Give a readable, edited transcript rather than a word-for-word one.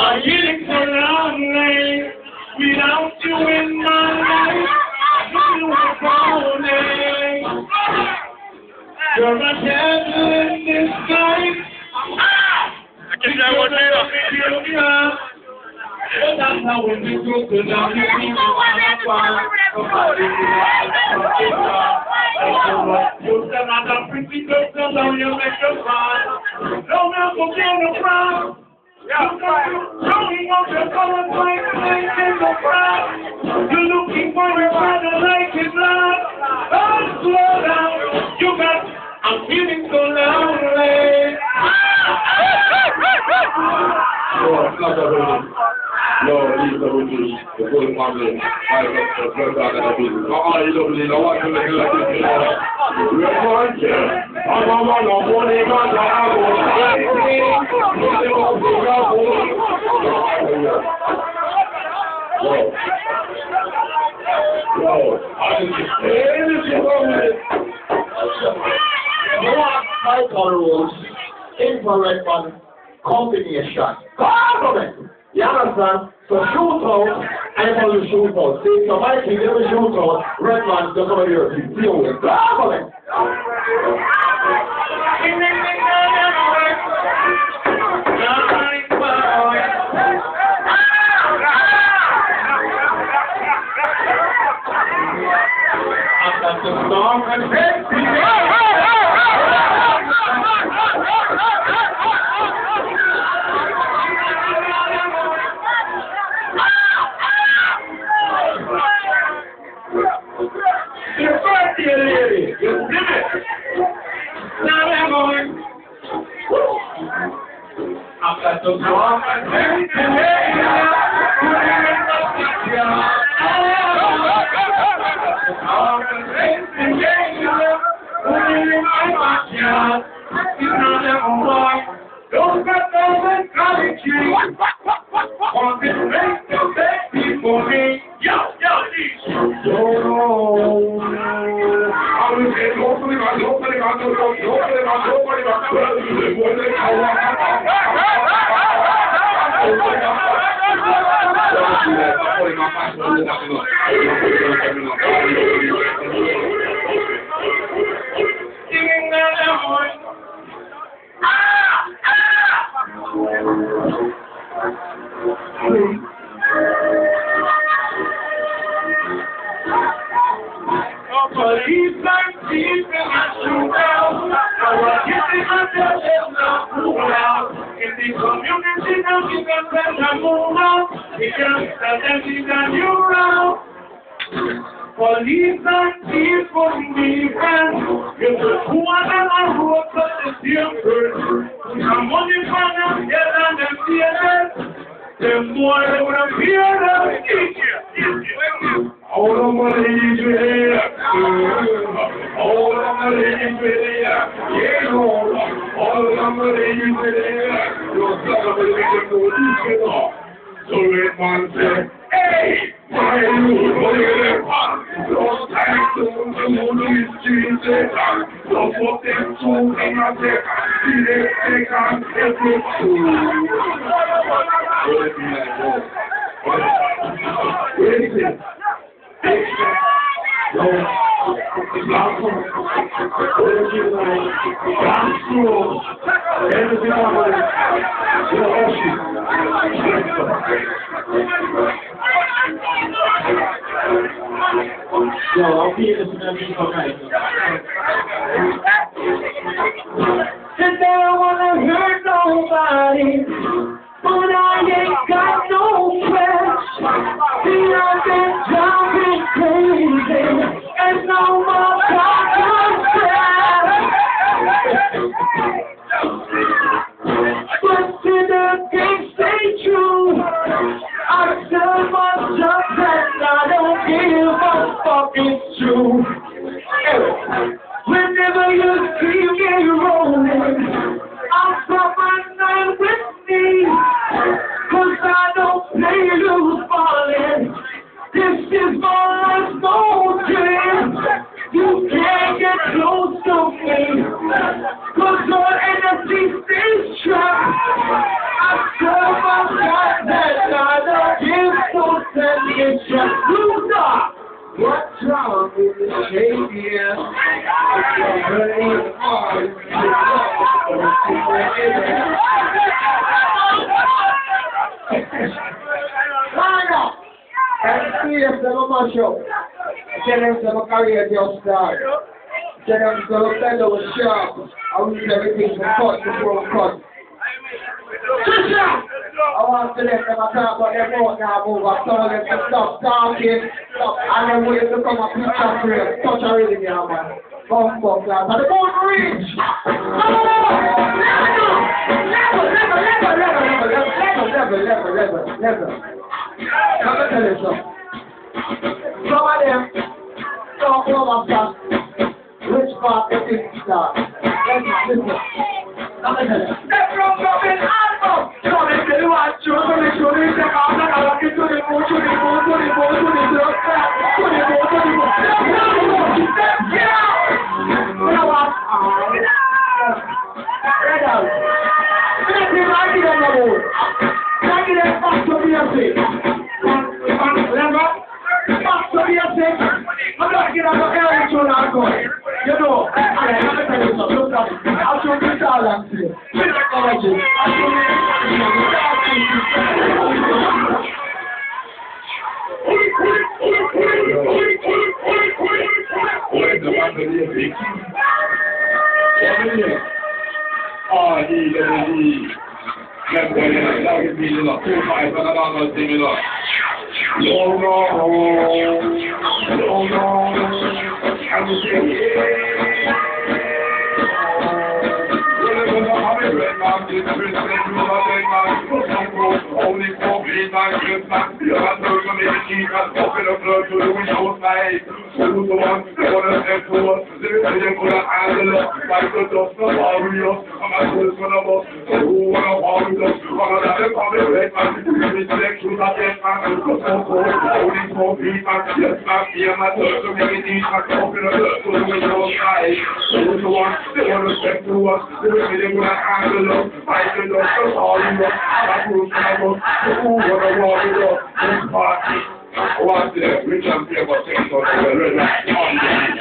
I'm getting so lonely without you in my life. You were falling. You're a devil in disguise. Aqui já é o dia. But that's how when we go to down, you see me on you said I'm a pretty good girl, now you make a fun. No man will get no frown. Showing off your color, making no frown. You're looking for your father like his love. Oh, slow down. You got, I'm feeling so lonely. No, he's the witness, the full family. I got the blood out of the business. You don't believe I want to make it like this, you know. We're going to. I'm a man of money, man, I'm infrared one combination. Government! You understand? So shoot out, I'm going to shoot out. See, so my team, they will shoot out, red man, just over here, deal with government! After the storm and Your birthday, lady. You did it. Now they're going. I've got to go off and take the don't get those college trees. Want this make the baby for me. Yo, police like thieves in my shootout. Our kitchen and the shell now cool out. In the community now we can better move out. Because that is a new route. Police and thieves wouldn't be friends. If the poor and I wrote such a dear person. Some money for them, get on them theaters. Them boys would appear them. All the money is here. All the money is here. Yeah, all the money is here. You're celebrating the weekend. So let man say, hey, my new money, no time to the street. So for them to come and take, see they take on every fool. Wait. I'll be in the community for guys. Said they don't wanna hurt nobody, but I ain't got no friends. See, I've been driving crazy, and no more talking friends. But to the things stay true, I tell myself that I don't give a fuck, it's true. mash up. Tell them to my career just start. Tell them to look like they were sharp. I will use everything to cut before we cut. Trisha! I want to let them talk about their mouth now move. I tell them to stop talking. Stop. And then when you become a picture frame, touch a rhythm here, man. Bump, class. And the moon reach! Level. Let me tell you something. Some of them talk over stuff. Which part they think start? Listen. Let me tell you. They're from the album. So they tell you what you want to make sure they take out and I walk into the moon, to the moon, to the moon, to the moon, to the moon, to the moon. Get out! You know what? Red out. Let me like it on the moon. Like it back to be a thing. Remember? Back to be a thing. I'm not getting out of air to that going. You know, let me tell you something. Look at it. I'll show you talent. Psychology. I'll show only for being like this, man. You have to come in the cheek and open up blood to the window side. Who's the one that want to step to us? They're going to handle us like the dust of Mario. I'm not going to run up us. Who want to hold us? I'm not going to come in red, man. It's like you got that, man. Only for being like this, man. Yeah, man. So many things that open up to the window side. Who's the one that want to step to us? They're going to handle us like the dust of Mario. Watch this, we can be able to take on the red light on the